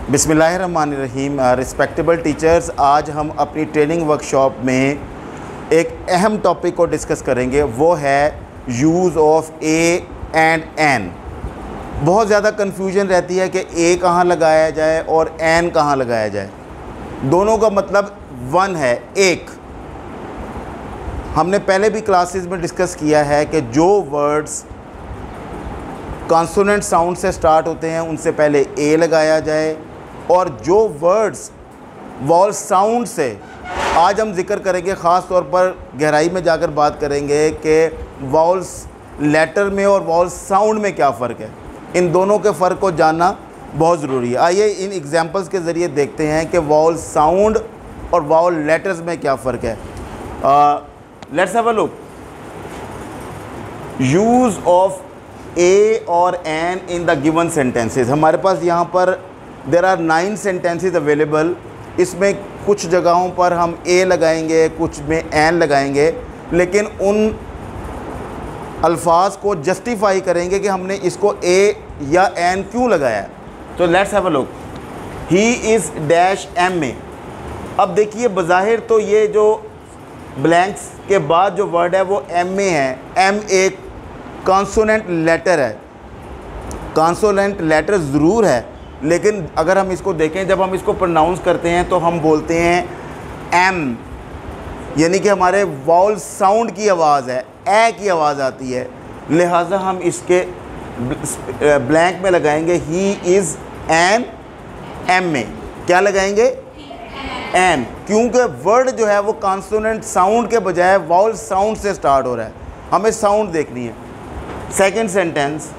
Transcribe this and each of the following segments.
बिस्मिल्लाहिर्रहमानिर्रहीम। Respectable teachers, आज हम अपनी ट्रेनिंग वर्कशॉप में एक अहम टॉपिक को डिस्कस करेंगे, वो है use of a and an. बहुत ज़्यादा कन्फ्यूजन रहती है कि ए कहाँ लगाया जाए और एन कहाँ लगाया जाए। दोनों का मतलब वन है, एक। हमने पहले भी क्लासेस में डिस्कस किया है कि जो वर्ड्स कॉन्सोनेंट साउंड से स्टार्ट होते हैं उनसे पहले ए लगाया जाए, और जो वर्ड्स वॉल साउंड से, आज हम जिक्र करेंगे, ख़ास तौर पर गहराई में जाकर बात करेंगे कि वॉल्स लेटर में और वॉल साउंड में क्या फ़र्क है। इन दोनों के फ़र्क को जानना बहुत ज़रूरी है। आइए इन एग्जांपल्स के ज़रिए देखते हैं कि वॉल साउंड और वॉल लेटर्स में क्या फ़र्क है। Let's have a look. Use of a और an in the given sentences. हमारे पास यहाँ पर देर आर 9 सेंटेंसेस अवेलेबल। इसमें कुछ जगहों पर हम ए लगाएंगे, कुछ में एन लगाएंगे, लेकिन उन अल्फाज को जस्टिफाई करेंगे कि हमने इसको ए या एन क्यों लगाया है। तो let's have a look. He is dash M में। अब देखिए, बज़ाहिर तो ये जो ब्लैंक्स के बाद जो वर्ड है वो एम में है। एम एक कॉन्सोनेंट लेटर है। कॉन्सोनेंट लेटर ज़रूर है, लेकिन अगर हम इसको देखें, जब हम इसको प्रोनाउंस करते हैं तो हम बोलते हैं एम, यानी कि हमारे वॉल साउंड की आवाज़ है, ए की आवाज़ आती है। लिहाजा हम इसके ब्लैंक में लगाएंगे ही इज़ एन। एम में क्या लगाएंगे? एन, क्योंकि वर्ड जो है वो कॉन्सोनेंट साउंड के बजाय वॉल साउंड से स्टार्ट हो रहा है। हमें साउंड देखनी है। Second sentence,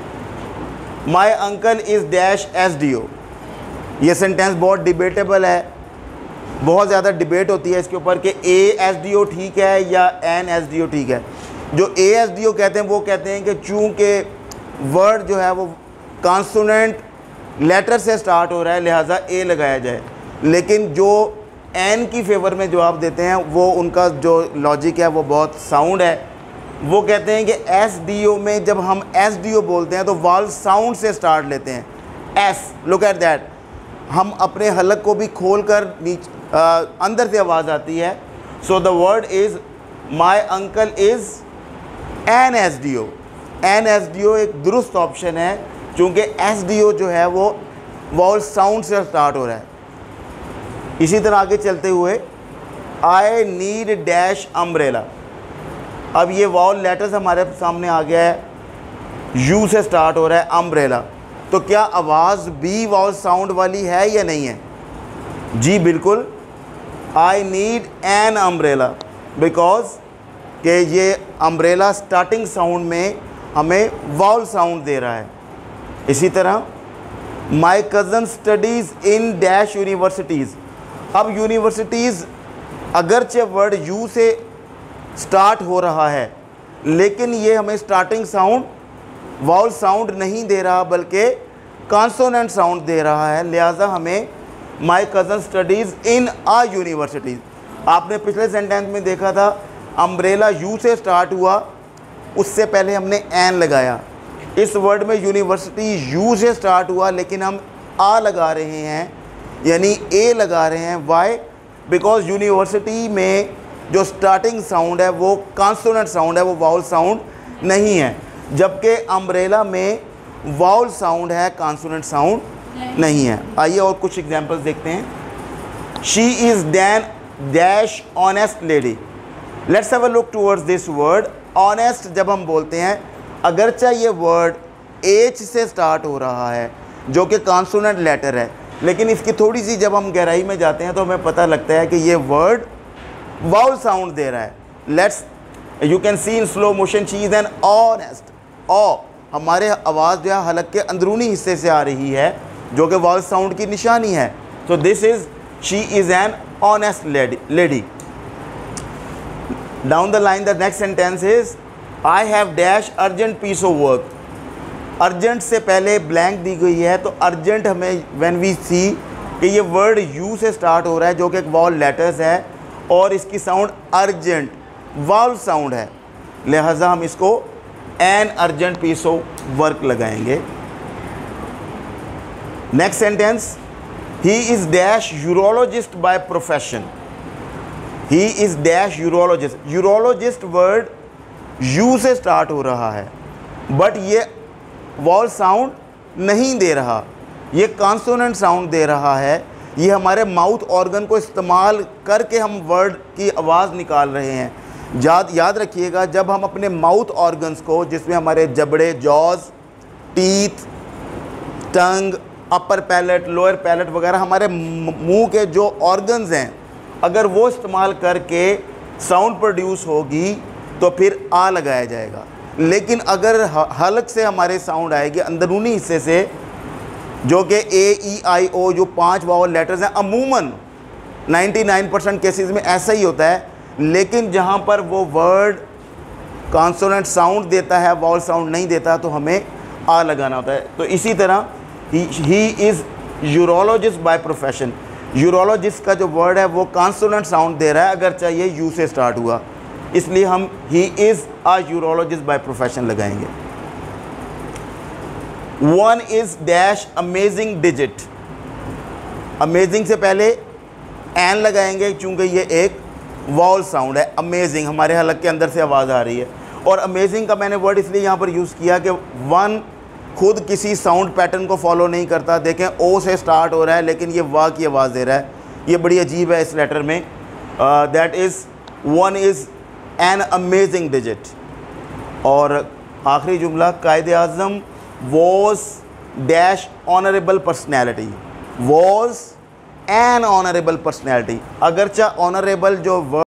my uncle is dash S D O. ये सेंटेंस बहुत डिबेटेबल है, बहुत ज़्यादा डिबेट होती है इसके ऊपर कि ए एस डी ओ ठीक है या एन एस डी ओ ठीक है। जो ए एस डी ओ कहते हैं वो कहते हैं कि चूँकि वर्ड जो है वो कॉन्सोनेंट लेटर से स्टार्ट हो रहा है, लिहाजा ए लगाया जाए। लेकिन जो एन की फेवर में जवाब देते हैं, वो उनका जो लॉजिक है वो बहुत साउंड है। वो कहते हैं कि एस डी ओ में जब हम एस डी ओ बोलते हैं तो वॉल साउंड से स्टार्ट लेते हैं। S, look at that. हम अपने हलक को भी खोल कर अंदर से आवाज़ आती है। So the word is my uncle is N S D O. N S D O एक दुरुस्त ऑप्शन है, चूँकि एस डी ओ जो है वो वॉल साउंड से स्टार्ट हो रहा है। इसी तरह आगे चलते हुए, आई नीड डैश अम्ब्रेला। अब ये वॉल लेटर्स हमारे सामने आ गया है, यू से स्टार्ट हो रहा है, अम्ब्रेला। तो क्या आवाज़ भी वॉल साउंड वाली है या नहीं है? जी बिल्कुल। I need an umbrella, because कि ये अम्ब्रेला स्टार्टिंग साउंड में हमें वॉल साउंड दे रहा है। इसी तरह, my cousin studies in dash universities. अब यूनिवर्सिटीज़ अगरचे वर्ड यू से स्टार्ट हो रहा है, लेकिन ये हमें स्टार्टिंग साउंड वॉल साउंड नहीं दे रहा, बल्कि कॉन्सोनेंट साउंड दे रहा है। लिहाजा हमें my cousin studies in a universities. आपने पिछले सेंटेंस में देखा था अम्ब्रेला यू से स्टार्ट हुआ, उससे पहले हमने एन लगाया। इस वर्ड में यूनिवर्सिटी यू से स्टार्ट हुआ, लेकिन हम आ लगा रहे हैं, यानी ए लगा रहे हैं। वाई? बिकॉज यूनिवर्सिटी में जो स्टार्टिंग साउंड है वो कॉन्सोनेंट साउंड है, वो वाउल साउंड नहीं है, जबकि अम्ब्रेला में वाउल साउंड है, कॉन्सोनेंट साउंड नहीं है। आइए और कुछ एग्जांपल्स देखते हैं। She is then dash honest lady. Let's have a look towards this word honest. जब हम बोलते हैं, अगरचे ये वर्ड एच से स्टार्ट हो रहा है जो कि कॉन्सोनेंट लेटर है, लेकिन इसकी थोड़ी सी जब हम गहराई में जाते हैं तो हमें पता लगता है कि ये वर्ड वाउल साउंड दे रहा है। Let's, you can see in slow motion, she is an honest. ओ, हमारे आवाज़ जो है हलक के अंदरूनी हिस्से से आ रही है, जो कि वाउल साउंड की निशानी है। तो this is she is an honest lady. Down the line the next sentence is I have dash urgent piece of work. Urgent से पहले ब्लैंक दी गई है, तो अर्जेंट हमें व्हेन वी सी कि ये वर्ड यू से स्टार्ट हो रहा है, जो कि एक वॉल लेटर्स है, और इसकी साउंड अर्जेंट वाउल साउंड है, लिहाजा हम इसको an urgent piece of work लगाएंगे। Next sentence, he is dash urologist by profession, he is dash urologist. Urologist word U से स्टार्ट हो रहा है, बट ये वॉल साउंड नहीं दे रहा, ये कॉन्सोनेंट साउंड दे रहा है। ये हमारे माउथ ऑर्गन को इस्तेमाल करके हम वर्ड की आवाज़ निकाल रहे हैं। याद रखिएगा, जब हम अपने माउथ ऑर्गन्स को, जिसमें हमारे जबड़े, jaws, teeth, tongue, upper palate, lower palate वगैरह हमारे मुंह के जो ऑर्गन्स हैं, अगर वो इस्तेमाल करके साउंड प्रोड्यूस होगी तो फिर आ लगाया जाएगा। लेकिन अगर हलक से हमारे साउंड आएगी, अंदरूनी हिस्से से, जो कि ए, ई, आई, ओ, जो 5 वावल लेटर्स हैं, अमूमन 99% केसेस में ऐसा ही होता है। लेकिन जहाँ पर वो वर्ड कॉन्सोनेंट साउंड देता है, वावल साउंड नहीं देता, तो हमें आ लगाना होता है। तो इसी तरह he is urologist by profession. Urologist का जो वर्ड है वो कॉन्सोनेंट साउंड दे रहा है, अगर चाहिए यू से स्टार्ट हुआ, इसलिए हम he is a urologist by profession लगाएंगे। One is dash amazing digit. Amazing से पहले एन लगाएंगे, चूँकि ये एक वॉल साउंड है। अमेजिंग हमारे हलक के अंदर से आवाज़ आ रही है, और अमेजिंग का मैंने वर्ड इसलिए यहाँ पर यूज़ किया कि वन खुद किसी साउंड पैटर्न को फॉलो नहीं करता। देखें, ओ से स्टार्ट हो रहा है लेकिन ये वाह की आवाज़ दे रहा है। ये बड़ी अजीब है इस लेटर में। That is one is an amazing digit. और आखिरी जुमला, Quaid-e Azam was dash honourable personality, was an honourable personality. अगरचा ऑनरेबल जो